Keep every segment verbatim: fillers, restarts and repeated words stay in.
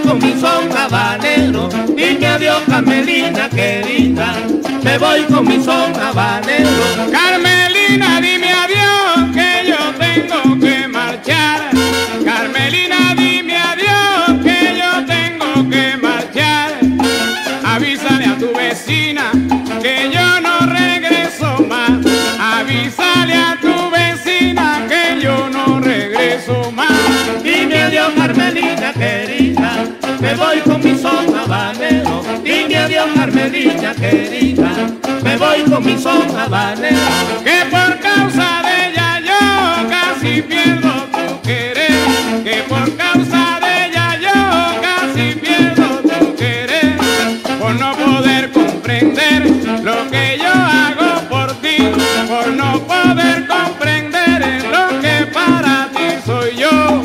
con mi son habanero. Dime adiós, Carmelina querida, me voy con mi son habanero. Carmelina, dime adiós, que yo tengo que marchar. Carmelina, dime adiós, que yo tengo que marchar. Avísale a tu vecina que yo no regreso más. Avísale a tu vecina que yo no regreso más. Dime adiós, Carmelina querida, me voy con mi son habanero. Dime adiós, Carmelina querida, me voy con mi son habanero. Que por causa de ella yo casi pierdo tu querer. Que por causa de ella yo casi pierdo tu querer. Por no poder comprender lo que yo hago por ti. Por no poder comprender lo que para ti soy yo.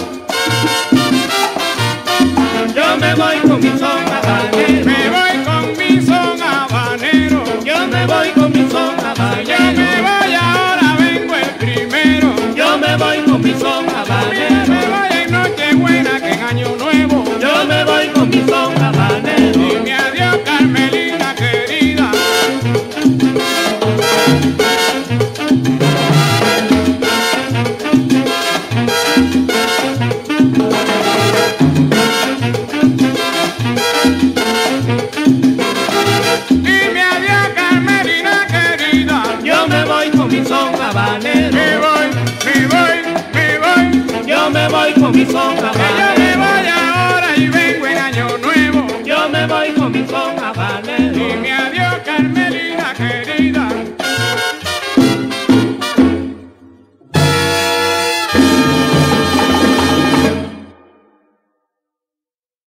Yo me voy con mi son habanero. Me voy con mi son habanero. Yo me voy con mi son habanero. Yo me voy ahora, vengo el primero. Yo me voy con mi son habanero. Me voy en Nochebuena que en Año Nuevo. Yo me voy con mi son habanero.